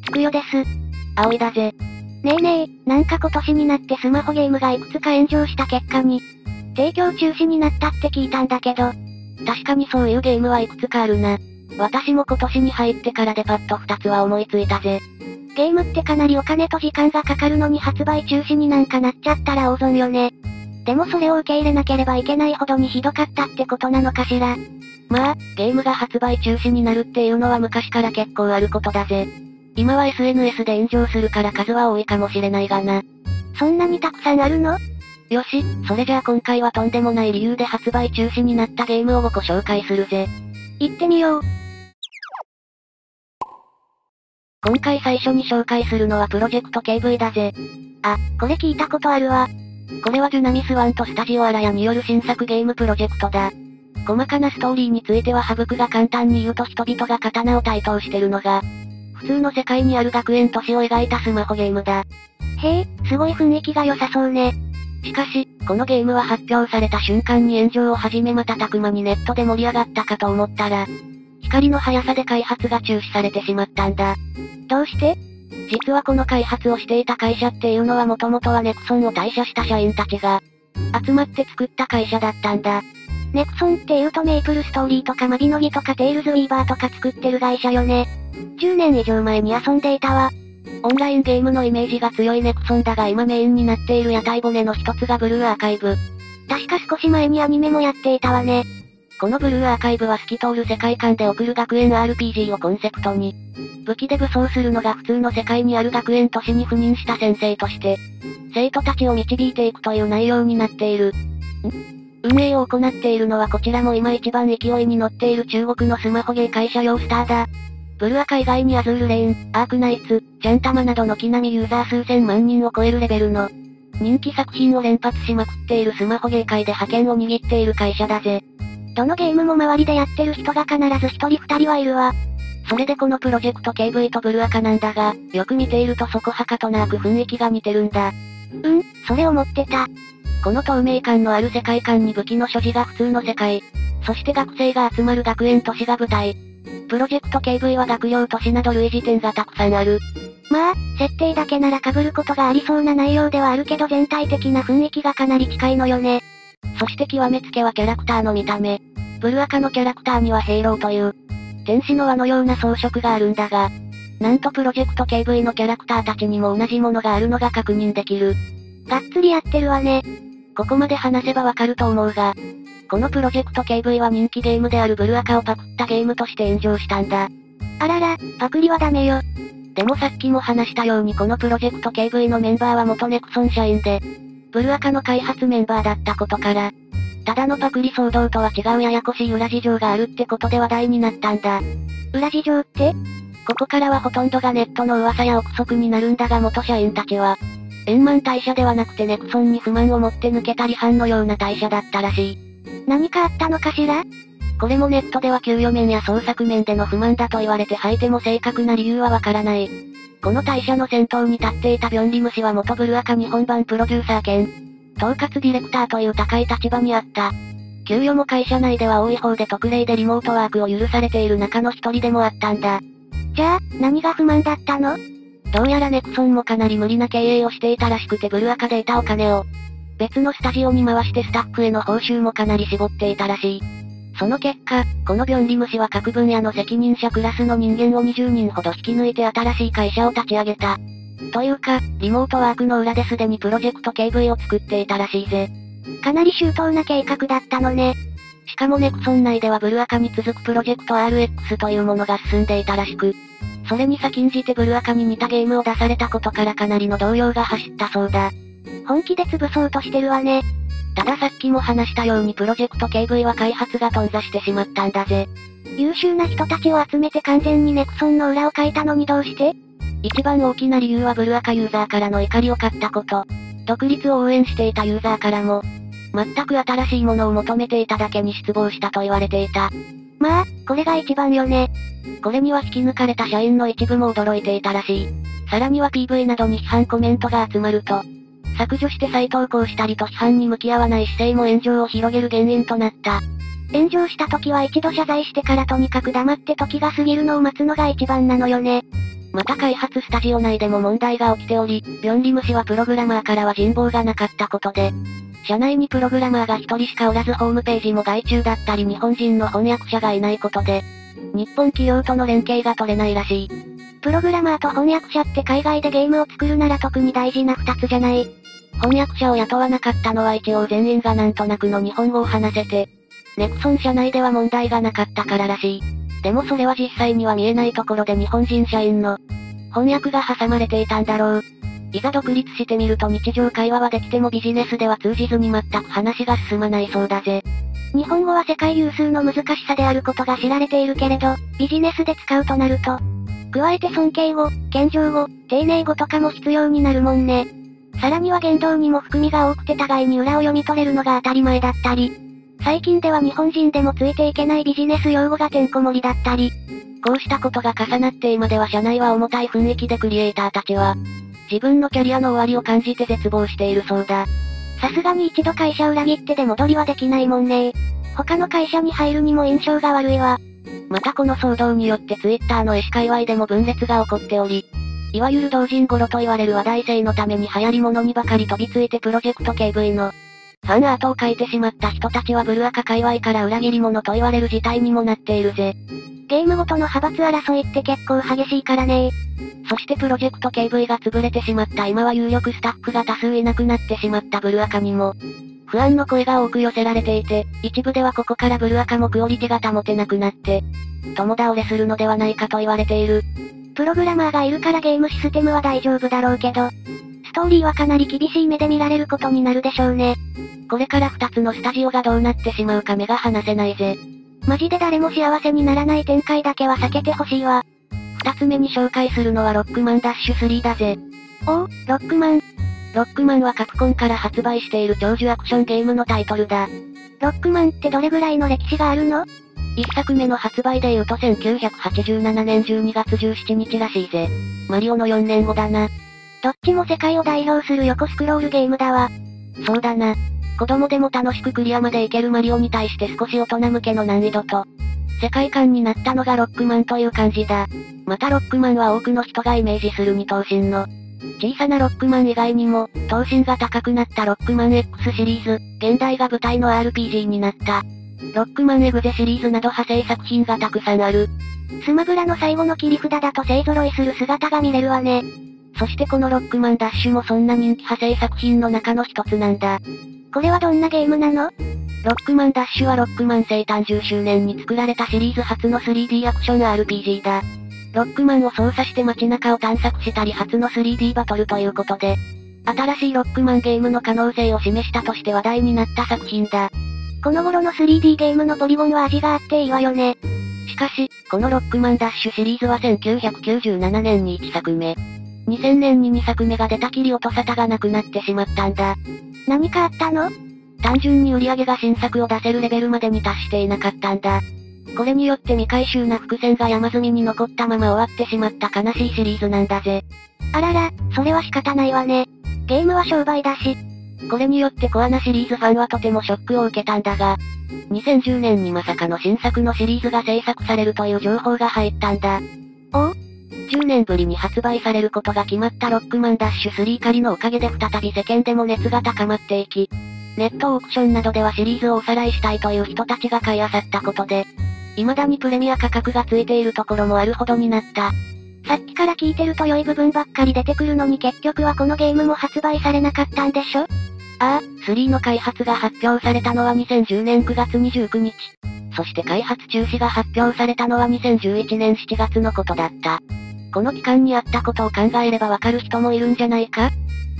ちくよです。 葵だぜ。 ねえねえ、なんか今年になってスマホゲームがいくつか炎上した結果に、提供中止になったって聞いたんだけど。 確かにそういうゲームはいくつかあるな。私も今年に入ってからでパッと2つは思いついたぜ。 ゲームってかなりお金と時間がかかるのに発売中止になんかなっちゃったら大損よね。でもそれを受け入れなければいけないほどにひどかったってことなのかしら。 まあ、ゲームが発売中止になるっていうのは昔から結構あることだぜ。今は SNS で炎上するから数は多いかもしれないがな。 そんなにたくさんあるの？ よし、それじゃあ今回はとんでもない理由で発売中止になったゲームを5個紹介するぜ。 行ってみよう。 今回最初に紹介するのはプロジェクト KV だぜ。 あ、これ聞いたことあるわ。 これはジュナミス1とスタジオアラヤによる新作ゲームプロジェクトだ。細かなストーリーについては省くが簡単に言うと人々が刀を対等してるのが、普通の世界にある学園都市を描いたスマホゲームだ。 へえ、すごい雰囲気が良さそうね。 しかし、このゲームは発表された瞬間に炎上を始め瞬く間にネットで盛り上がったかと思ったら、光の速さで開発が中止されてしまったんだ。 どうして？ 実はこの開発をしていた会社っていうのはもともとはネクソンを退社した社員たちが、集まって作った会社だったんだ。 ネクソンっていうとメイプルストーリーとかマビノギとかテイルズウィーバーとか作ってる会社よね。10年以上前に遊んでいたわ。 オンラインゲームのイメージが強いネクソンだが今メインになっている屋台骨の一つがブルーアーカイブ。 確か少し前にアニメもやっていたわね。 このブルーアーカイブは透き通る世界観で送る学園 RPG をコンセプトに、武器で武装するのが普通の世界にある学園都市に赴任した先生として、生徒たちを導いていくという内容になっている。運営を行っているのはこちらも今一番勢いに乗っている中国のスマホゲー会社ヨースターだ。ブルアカ以外にアズールレーン、アークナイツ、ジャンタマなど軒並みユーザー数千万人を超えるレベルの人気作品を連発しまくっているスマホゲー界で覇権を握っている会社だぜ。 どのゲームも周りでやってる人が必ず一人二人はいるわ。 それでこのプロジェクト KV とブルアカなんだが、よく見ているとそこはかとなく雰囲気が似てるんだ。 それ思ってた。 この透明感のある世界観に武器の所持が普通の世界。そして学生が集まる学園都市が舞台。プロジェクト KV は学用都市など類似点がたくさんある。 まあ、設定だけなら被ることがありそうな内容ではあるけど全体的な雰囲気がかなり近いのよね。 そして極めつけはキャラクターの見た目。ブルアカのキャラクターにはヘイローという、天使の輪のような装飾があるんだが、なんとプロジェクト KV のキャラクターたちにも同じものがあるのが確認できる。 がっつりやってるわね。 ここまで話せばわかると思うが、このプロジェクト KV は人気ゲームであるブルアカをパクったゲームとして炎上したんだ。 あらら、パクリはダメよ。 でもさっきも話したようにこのプロジェクト KV のメンバーは元ネクソン社員で、ブルアカの開発メンバーだったことから、ただのパクリ騒動とは違うややこしい裏事情があるってことで話題になったんだ。 裏事情って？ ここからはほとんどがネットの噂や憶測になるんだが元社員たちは、円満退社ではなくてネクソンに不満を持って抜けた離反のような退社だったらしい。 何かあったのかしら？ これもネットでは給与面や創作面での不満だと言われて吐いても正確な理由はわからない。この退社の先頭に立っていたビョンリム氏は元ブルアカ日本版プロデューサー兼、統括ディレクターという高い立場にあった。給与も会社内では多い方で特例でリモートワークを許されている中の一人でもあったんだ。 じゃあ、何が不満だったの？ どうやらネクソンもかなり無理な経営をしていたらしくてブルアカで得たお金を、別のスタジオに回してスタッフへの報酬もかなり絞っていたらしい。その結果、このビョンリム氏は各分野の責任者クラスの人間を20人ほど引き抜いて新しい会社を立ち上げた。というか、リモートワークの裏ですでにプロジェクト KV を作っていたらしいぜ。 かなり周到な計画だったのね。 しかもネクソン内ではブルアカに続くプロジェクト RX というものが進んでいたらしく、それに先んじてブルアカに似たゲームを出されたことからかなりの動揺が走ったそうだ。 本気で潰そうとしてるわね。 たださっきも話したようにプロジェクト KV は開発が頓挫してしまったんだぜ。 優秀な人たちを集めて完全にネクソンの裏をかいたのにどうして？ 一番大きな理由はブルアカユーザーからの怒りを買ったこと。独立を応援していたユーザーからも、全く新しいものを求めていただけに失望したと言われていた。 まあ、これが一番よね。 これには引き抜かれた社員の一部も驚いていたらしい。さらには PV などに批判コメントが集まると、削除して再投稿したりと批判に向き合わない姿勢も炎上を広げる原因となった。 炎上した時は一度謝罪してからとにかく黙って時が過ぎるのを待つのが一番なのよね。 また開発スタジオ内でも問題が起きており、ビョンリム氏はプログラマーからは人望がなかったことで、社内にプログラマーが一人しかおらずホームページも外注だったり日本人の翻訳者がいないことで、日本企業との連携が取れないらしい。 プログラマーと翻訳者って海外でゲームを作るなら特に大事な二つじゃない。 翻訳者を雇わなかったのは一応全員がなんとなくの日本語を話せて、ネクソン社内では問題がなかったかららしい。でもそれは実際には見えないところで日本人社員の翻訳が挟まれていたんだろう。いざ独立してみると日常会話はできてもビジネスでは通じずに全く話が進まないそうだぜ。 日本語は世界有数の難しさであることが知られているけれど、ビジネスで使うとなると、加えて尊敬語、謙譲語、丁寧語とかも必要になるもんね。さらには言動にも含みが多くて互いに裏を読み取れるのが当たり前だったり、最近では日本人でもついていけないビジネス用語がてんこ盛りだったり、 こうしたことが重なって今では社内は重たい雰囲気でクリエイターたちは、自分のキャリアの終わりを感じて絶望しているそうだ。 さすがに一度会社裏切ってで戻りはできないもんね。他の会社に入るにも印象が悪いわ。 またこの騒動によってツイッターの絵師界隈でも分裂が起こっており、いわゆる同人ゴロと言われる話題性のために流行り物にばかり飛びついてプロジェクト KV のファンアートを描いてしまった人たちはブルアカ界隈から裏切り者と言われる事態にもなっているぜ。 ゲームごとの派閥争いって結構激しいからね。 そしてプロジェクト KV が潰れてしまった今は有力スタッフが多数いなくなってしまったブルアカにも、不安の声が多く寄せられていて、一部ではここからブルアカもクオリティが保てなくなって、共倒れするのではないかと言われている。 プログラマーがいるからゲームシステムは大丈夫だろうけど、ストーリーはかなり厳しい目で見られることになるでしょうね。 これから2つのスタジオがどうなってしまうか目が離せないぜ。 マジで誰も幸せにならない展開だけは避けてほしいわ。 2つ目に紹介するのはロックマンダッシュ3だぜ。 おお、ロックマン。 ロックマンはカプコンから発売している長寿アクションゲームのタイトルだ。 ロックマンってどれぐらいの歴史があるの？ 1 作目の発売で言うと1987年12月17日らしいぜ。マリオの4年後だな。 どっちも世界を代表する横スクロールゲームだわ。 そうだな。子供でも楽しくクリアまでいけるマリオに対して少し大人向けの難易度と、世界観になったのがロックマンという感じだ。またロックマンは多くの人がイメージする二頭身の、小さなロックマン以外にも、頭身が高くなったロックマン X シリーズ、現代が舞台の RPG になった。ロックマンエグゼシリーズなど派生作品がたくさんある。 スマブラの最後の切り札だと勢揃いする姿が見れるわね。 そしてこのロックマンダッシュもそんな人気派生作品の中の一つなんだ。 これはどんなゲームなの？ ロックマンダッシュはロックマン生誕10周年に作られたシリーズ初の 3D アクション RPG だ。ロックマンを操作して街中を探索したり初の 3D バトルということで、新しいロックマンゲームの可能性を示したとして話題になった作品だ。 この頃の 3D ゲームのポリゴンは味があっていいわよね。 しかし、このロックマンダッシュシリーズは1997年に1作目。2000年に2作目が出たきり音沙汰がなくなってしまったんだ。 何かあったの？ 単純に売り上げが新作を出せるレベルまでに達していなかったんだ。これによって未回収な伏線が山積みに残ったまま終わってしまった悲しいシリーズなんだぜ。 あらら、それは仕方ないわね。ゲームは商売だし。 これによってコアなシリーズファンはとてもショックを受けたんだが、2010年にまさかの新作のシリーズが制作されるという情報が入ったんだ。 おう ？10年ぶりに発売されることが決まったロックマンダッシュ3仮のおかげで再び世間でも熱が高まっていき、ネットオークションなどではシリーズをおさらいしたいという人たちが買い漁ったことで、未だにプレミア価格がついているところもあるほどになった。 さっきから聞いてると良い部分ばっかり出てくるのに結局はこのゲームも発売されなかったんでしょ？ ああ、3の開発が発表されたのは2010年9月29日。そして開発中止が発表されたのは2011年7月のことだった。この期間にあったことを考えればわかる人もいるんじゃないか？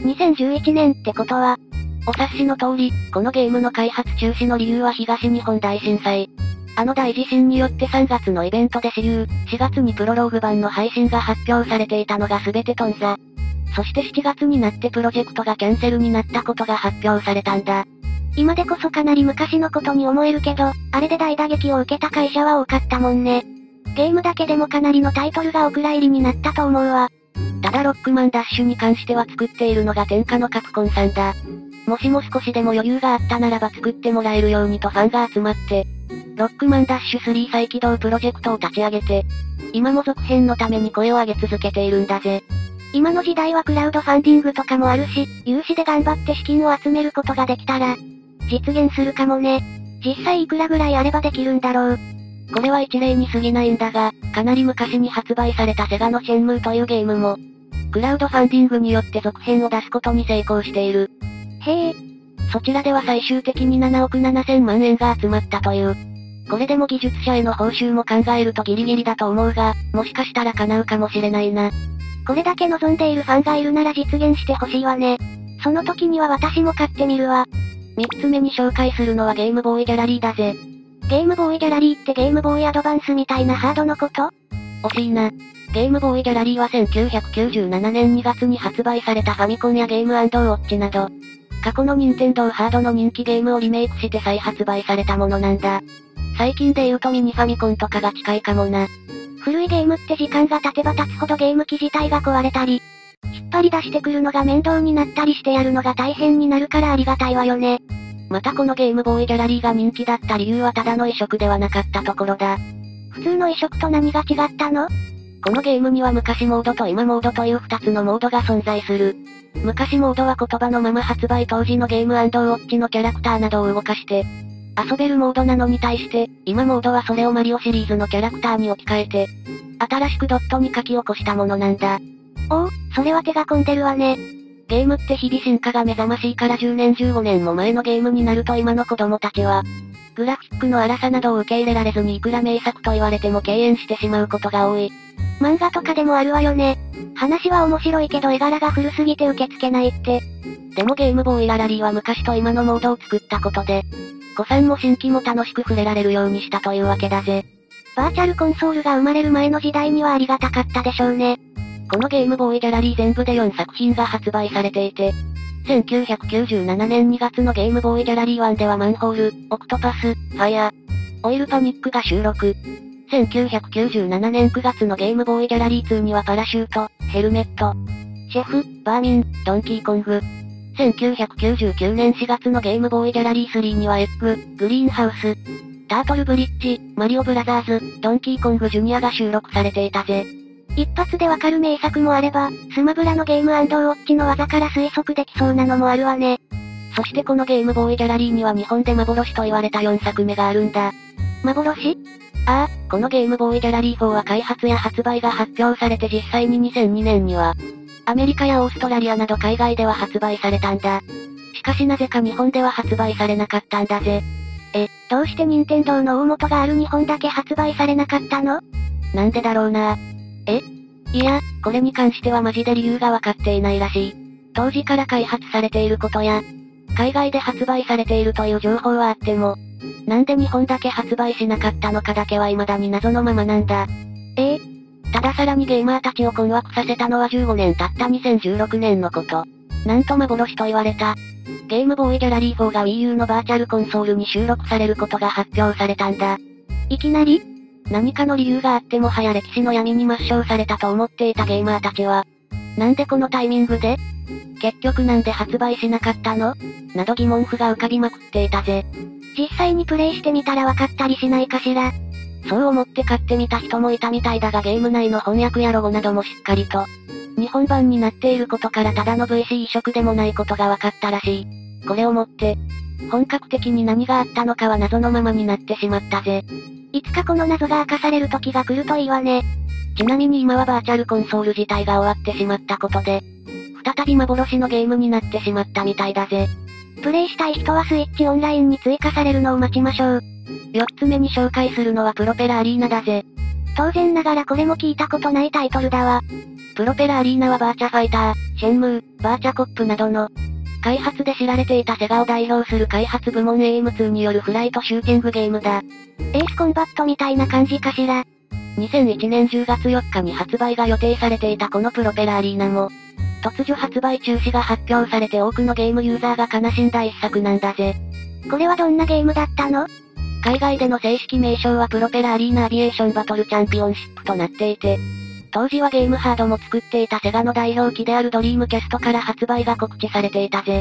2011 年ってことは、 お察しの通り、このゲームの開発中止の理由は東日本大震災。あの大地震によって3月のイベントで私有、4月にプロローグ版の配信が発表されていたのが全て頓挫。そして7月になってプロジェクトがキャンセルになったことが発表されたんだ。 今でこそかなり昔のことに思えるけど、あれで大打撃を受けた会社は多かったもんね。ゲームだけでもかなりのタイトルがお蔵入りになったと思うわ。 ただロックマンダッシュに関しては作っているのが天下のカプコンさんだ。もしも少しでも余裕があったならば作ってもらえるようにとファンが集まって、 ロックマンダッシュ3再起動プロジェクトを立ち上げて、今も続編のために声を上げ続けているんだぜ。 今の時代はクラウドファンディングとかもあるし、有志で頑張って資金を集めることができたら、実現するかもね。実際いくらぐらいあればできるんだろう。 これは一例に過ぎないんだが、かなり昔に発売されたセガのシェンムーというゲームも、クラウドファンディングによって続編を出すことに成功している。 へえ。 そちらでは最終的に7億7000万円が集まったという。これでも技術者への報酬も考えるとギリギリだと思うが、もしかしたら叶うかもしれないな。 これだけ望んでいるファンがいるなら実現してほしいわね。その時には私も買ってみるわ。 3つ目に紹介するのはゲームボーイギャラリーだぜ。 ゲームボーイギャラリーってゲームボーイアドバンスみたいなハードのこと？ 惜しいな。ゲームボーイギャラリーは1997年2月に発売されたファミコンやゲーム&ウォッチなど、過去の任天堂ハードの人気ゲームをリメイクして再発売されたものなんだ。最近で言うとミニファミコンとかが近いかもな。 古いゲームって時間が経てば経つほどゲーム機自体が壊れたり、引っ張り出してくるのが面倒になったりしてやるのが大変になるからありがたいわよね。 またこのゲームボーイギャラリーが人気だった理由はただの移植ではなかったところだ。 普通の移植と何が違ったの？ このゲームには昔モードと今モードという2つのモードが存在する。昔モードは言葉のまま発売当時のゲーム&ウォッチのキャラクターなどを動かして、遊べるモードなのに対して、今モードはそれをマリオシリーズのキャラクターに置き換えて、新しくドットに書き起こしたものなんだ。 おお、それは手が込んでるわね。 ゲームって日々進化が目覚ましいから10年15年も前のゲームになると今の子供たちは、グラフィックの荒さなどを受け入れられずにいくら名作と言われても敬遠してしまうことが多い。 漫画とかでもあるわよね。話は面白いけど絵柄が古すぎて受け付けないって。 でもゲームボーイギャラリーは昔と今のモードを作ったことで、子さんも新規も楽しく触れられるようにしたというわけだぜ。 バーチャルコンソールが生まれる前の時代にはありがたかったでしょうね。 このゲームボーイギャラリー全部で4作品が発売されていて、1997年2月のゲームボーイギャラリー1ではマンホール、オクトパス、ファイア、オイルパニックが収録。1997年9月のゲームボーイギャラリー2にはパラシュート、ヘルメット、シェフ、バーミン、ドンキーコング。1999年4月のゲームボーイギャラリー3にはエッグ、グリーンハウス、タートルブリッジ、マリオブラザーズ、ドンキーコングジュニアが収録されていたぜ。 一発でわかる名作もあれば、スマブラのゲーム&ウォッチの技から推測できそうなのもあるわね。 そしてこのゲームボーイギャラリーには日本で幻と言われた4作目があるんだ。 幻？ ああ、このゲームボーイギャラリー4は開発や発売が発表されて実際に2002年には、アメリカやオーストラリアなど海外では発売されたんだ。しかしなぜか日本では発売されなかったんだぜ。 どうして任天堂の大元がある日本だけ発売されなかったの？ なんでだろうな。いや、これに関してはマジで理由がわかっていないらしい。当時から開発されていることや、海外で発売されているという情報はあっても、なんで日本だけ発売しなかったのかだけは未だに謎のままなんだ。たださらにゲーマーたちを困惑させたのは15年経った2016年のこと。なんと幻と言われた。ゲームボーイギャラリー4が Wii U のバーチャルコンソールに収録されることが発表されたんだ。 いきなり？ 何かの理由があってもはや歴史の闇に抹消されたと思っていたゲーマーたちは、なんでこのタイミングで？結局なんで発売しなかったの？など疑問符が浮かびまくっていたぜ。 実際にプレイしてみたらわかったりしないかしら。 そう思って買ってみた人もいたみたいだがゲーム内の翻訳やロゴなどもしっかりと、日本版になっていることからただの VC 移植でもないことが分かったらしい。これをもって、本格的に何があったのかは謎のままになってしまったぜ。 いつかこの謎が明かされる時が来るといいわね。 ちなみに今はバーチャルコンソール自体が終わってしまったことで、再び幻のゲームになってしまったみたいだぜ。 プレイしたい人はスイッチオンラインに追加されるのを待ちましょう。 4つ目に紹介するのはプロペラアリーナだぜ。 当然ながらこれも聞いたことないタイトルだわ。 プロペラアリーナはバーチャファイター、シェンムー、バーチャコップなどの、開発で知られていたセガを代表する開発部門 AM2 によるフライトシューティングゲームだ。 エースコンバットみたいな感じかしら。 2001年10月4日に発売が予定されていたこのプロペラアリーナも、突如発売中止が発表されて多くのゲームユーザーが悲しんだ一作なんだぜ。 これはどんなゲームだったの？ 海外での正式名称はプロペラアリーナアビエーションバトルチャンピオンシップとなっていて、当時はゲームハードも作っていたセガの代表機であるドリームキャストから発売が告知されていたぜ。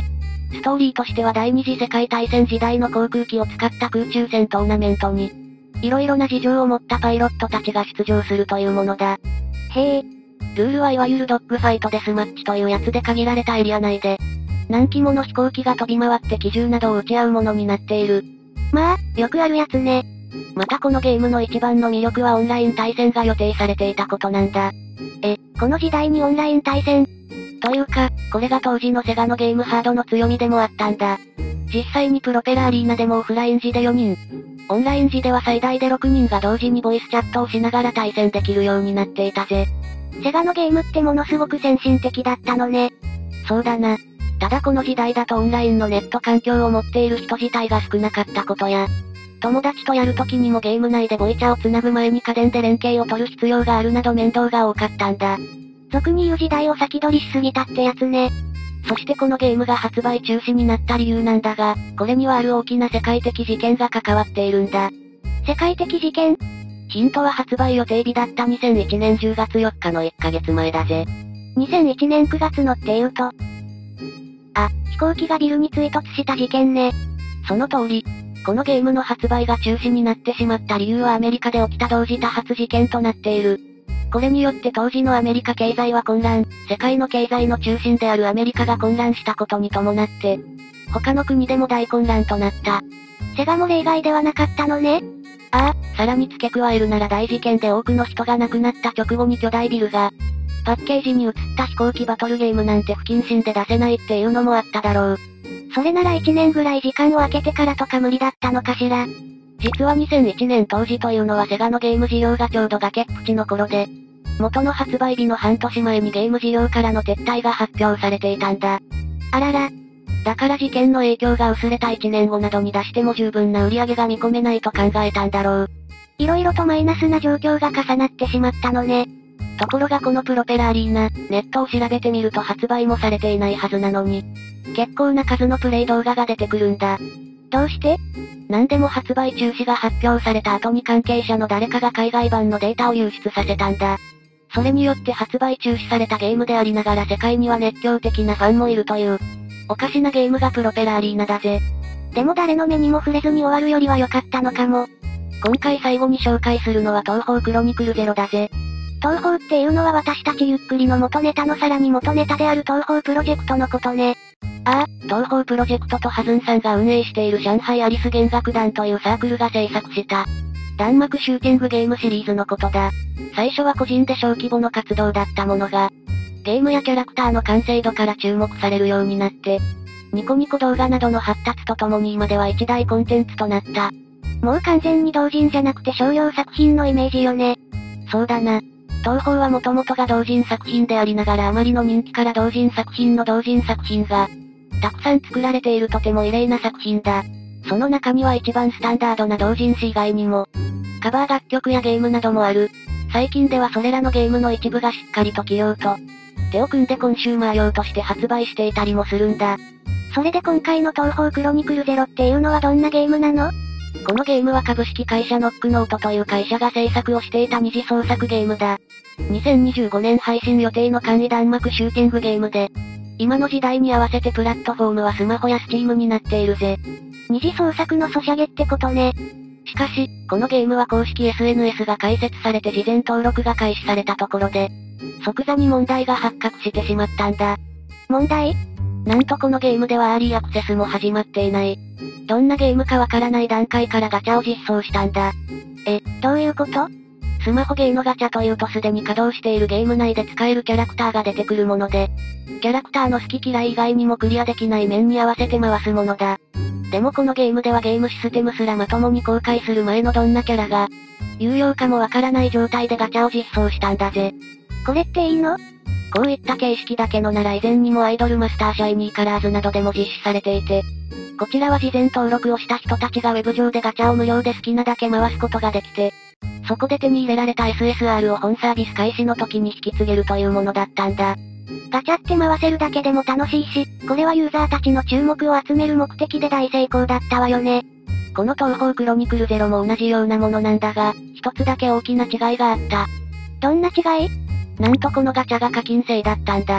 ストーリーとしては第二次世界大戦時代の航空機を使った空中戦トーナメントに、色々な事情を持ったパイロットたちが出場するというものだ。 へえ。 ルールはいわゆるドッグファイトデスマッチというやつで限られたエリア内で、何機もの飛行機が飛び回って機銃などを撃ち合うものになっている。 まあ、よくあるやつね。 またこのゲームの一番の魅力はオンライン対戦が予定されていたことなんだ。 この時代にオンライン対戦？ というか、これが当時のセガのゲームハードの強みでもあったんだ。実際にプロペラアリーナでもオフライン時で4人。オンライン時では最大で6人が同時にボイスチャットをしながら対戦できるようになっていたぜ。 セガのゲームってものすごく先進的だったのね。 そうだな。ただこの時代だとオンラインのネット環境を持っている人自体が少なかったことや、友達とやるときにもゲーム内でボイチャをつなぐ前に家電で連携を取る必要があるなど面倒が多かったんだ。 俗に言う時代を先取りしすぎたってやつね。 そしてこのゲームが発売中止になった理由なんだが、これにはある大きな世界的事件が関わっているんだ。 世界的事件？ ヒントは発売予定日だった2001年10月4日の1ヶ月前だぜ。 2001年9月のって言うと、飛行機がビルに追突した事件ね。 その通り。このゲームの発売が中止になってしまった理由はアメリカで起きた同時多発事件となっている。これによって当時のアメリカ経済は混乱、世界の経済の中心であるアメリカが混乱したことに伴って、他の国でも大混乱となった。 セガも例外ではなかったのね。 さらに付け加えるなら大事件で多くの人が亡くなった直後に巨大ビルが、パッケージに映った飛行機バトルゲームなんて不謹慎で出せないっていうのもあっただろう。 それなら1年ぐらい時間を空けてからとか無理だったのかしら。 実は2001年当時というのはセガのゲーム事業がちょうど崖っぷちの頃で、元の発売日の半年前にゲーム事業からの撤退が発表されていたんだ。 あらら。 だから事件の影響が薄れた1年後などに出しても十分な売り上げが見込めないと考えたんだろう。 色々とマイナスな状況が重なってしまったのね。 ところがこのプロペラアリーナ、ネットを調べてみると発売もされていないはずなのに、結構な数のプレイ動画が出てくるんだ。 どうして？ なんでも発売中止が発表された後に関係者の誰かが海外版のデータを流出させたんだ。それによって発売中止されたゲームでありながら世界には熱狂的なファンもいるという、おかしなゲームがプロペラアリーナだぜ。 でも誰の目にも触れずに終わるよりは良かったのかも。 今回最後に紹介するのは東方クロニクル0だぜ。 東方っていうのは私たちゆっくりの元ネタのさらに元ネタである東方プロジェクトのことね。 東方プロジェクトとハズンさんが運営している上海アリス弦楽団というサークルが制作した、弾幕シューティングゲームシリーズのことだ。最初は個人で小規模の活動だったものが、ゲームやキャラクターの完成度から注目されるようになって、ニコニコ動画などの発達とともに今では一大コンテンツとなった。 もう完全に同人じゃなくて商業作品のイメージよね。 そうだな。東方はもともとが同人作品でありながらあまりの人気から同人作品の同人作品が、たくさん作られているとても異例な作品だ。その中には一番スタンダードな同人誌以外にも、カバー楽曲やゲームなどもある。最近ではそれらのゲームの一部がしっかりと企業と、手を組んでコンシューマー用として発売していたりもするんだ。 それで今回の東方クロニクル0っていうのはどんなゲームなの？ このゲームは株式会社ノックノートという会社が制作をしていた二次創作ゲームだ。2025年配信予定の簡易弾幕シューティングゲームで、今の時代に合わせてプラットフォームはスマホやスチームになっているぜ。 二次創作のソシャゲってことね。 しかし、このゲームは公式 SNS が開設されて事前登録が開始されたところで、即座に問題が発覚してしまったんだ。 問題？ なんとこのゲームではアーリーアクセスも始まっていない。どんなゲームかわからない段階からガチャを実装したんだ。 どういうこと？ スマホゲーのガチャというとすでに稼働しているゲーム内で使えるキャラクターが出てくるもので、キャラクターの好き嫌い以外にもクリアできない面に合わせて回すものだ。でもこのゲームではゲームシステムすらまともに公開する前のどんなキャラが、有用かもわからない状態でガチャを実装したんだぜ。 これっていいの？ こういった形式だけのなら以前にもアイドルマスターシャイニーカラーズなどでも実施されていて、こちらは事前登録をした人たちがウェブ上でガチャを無料で好きなだけ回すことができて、そこで手に入れられた SSR を本サービス開始の時に引き継げるというものだったんだ。 ガチャって回せるだけでも楽しいし、これはユーザーたちの注目を集める目的で大成功だったわよね。 この東方クロニクル0も同じようなものなんだが、一つだけ大きな違いがあった。 どんな違い？ なんとこのガチャが課金制だったんだ。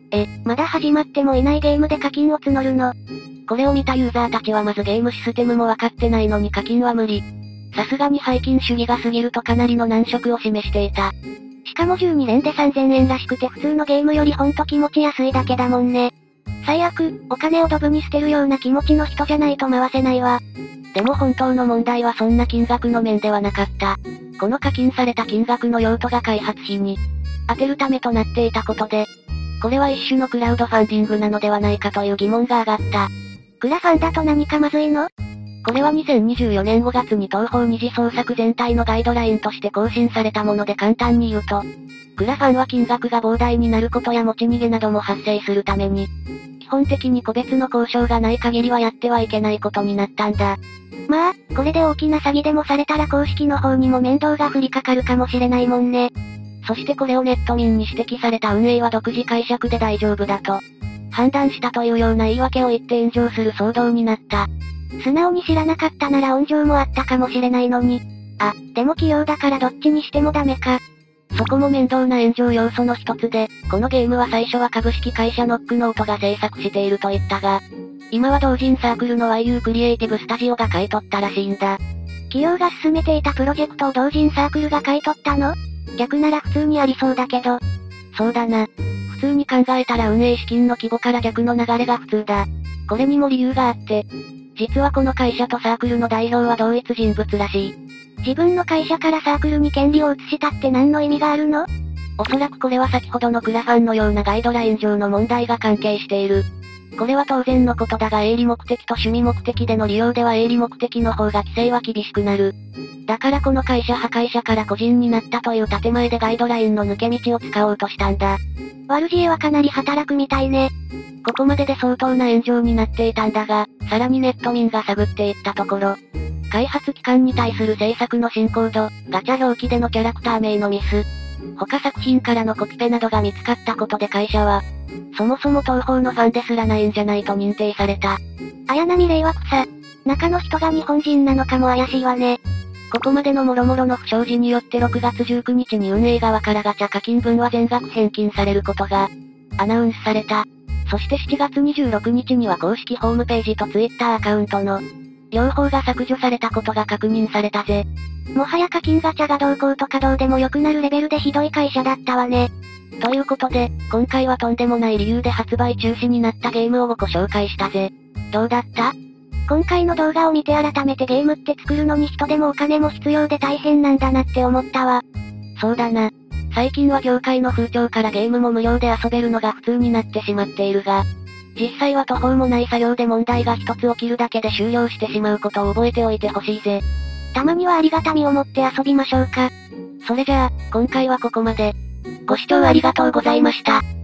まだ始まってもいないゲームで課金を募るの？ これを見たユーザーたちはまずゲームシステムもわかってないのに課金は無理。さすがに背筋主義が過ぎるとかなりの難色を示していた。 しかも12連で3000円らしくて普通のゲームよりほんと気持ち安いだけだもんね。最悪、お金をドブに捨てるような気持ちの人じゃないと回せないわ。 でも本当の問題はそんな金額の面ではなかった。この課金された金額の用途が開発費に当てるためとなっていたことで、これは一種のクラウドファンディングなのではないかという疑問が上がった。 クラファンだと何かまずいの？ これは2024年5月に東方二次創作全体のガイドラインとして更新されたもので簡単に言うと、クラファンは金額が膨大になることや持ち逃げなども発生するために、基本的に個別の交渉がない限りはやってはいけないことになったんだ。 まあ、これで大きな詐欺でもされたら公式の方にも面倒が降りかかるかもしれないもんね。 そしてこれをネット民に指摘された運営は独自解釈で大丈夫だと判断したというような言い訳を言って炎上する騒動になった。 素直に知らなかったなら温情もあったかもしれないのに。でも器用だからどっちにしてもダメか。 そこも面倒な炎上要素の一つで、このゲームは最初は株式会社ノックノートが制作していると言ったが、今は同人サークルの YU クリエイティブスタジオが買い取ったらしいんだ。 企業が進めていたプロジェクトを同人サークルが買い取ったの？逆なら普通にありそうだけど。 そうだな。普通に考えたら運営資金の規模から逆の流れが普通だ。これにも理由があって、実はこの会社とサークルの代表は同一人物らしい。 自分の会社からサークルに権利を移したって何の意味があるの？ おそらくこれは先ほどのクラファンのようなガイドライン上の問題が関係している。これは当然のことだが営利目的と趣味目的での利用では営利目的の方が規制は厳しくなる。だからこの会社破壊者から個人になったという建前でガイドラインの抜け道を使おうとしたんだ。 悪知恵はかなり働くみたいね。 ここまでで相当な炎上になっていたんだが、さらにネット民が探っていったところ、開発期間に対する制作の進行度、ガチャ表記でのキャラクター名のミス、他作品からのコピペなどが見つかったことで会社は、そもそも東方のファンですらないんじゃないと認定された。 綾波レイは草。中の人が日本人なのかも怪しいわね。 ここまでの諸々の不祥事によって6月19日に運営側からガチャ課金分は全額返金されることが、アナウンスされた。そして7月26日には公式ホームページと Twitter アカウントの、両方が削除されたことが確認されたぜ。 もはや課金ガチャがどうこうとかどうでもよくなるレベルでひどい会社だったわね。 ということで、今回はとんでもない理由で発売中止になったゲームを5個紹介したぜ。どうだった？ 今回の動画を見て改めてゲームって作るのに人手もお金も必要で大変なんだなって思ったわ。 そうだな。最近は業界の風潮からゲームも無料で遊べるのが普通になってしまっているが、実際は途方もない作業で問題が一つ起きるだけで終了してしまうことを覚えておいてほしいぜ。 たまにはありがたみを持って遊びましょうか。 それじゃあ、今回はここまで。ご視聴ありがとうございました。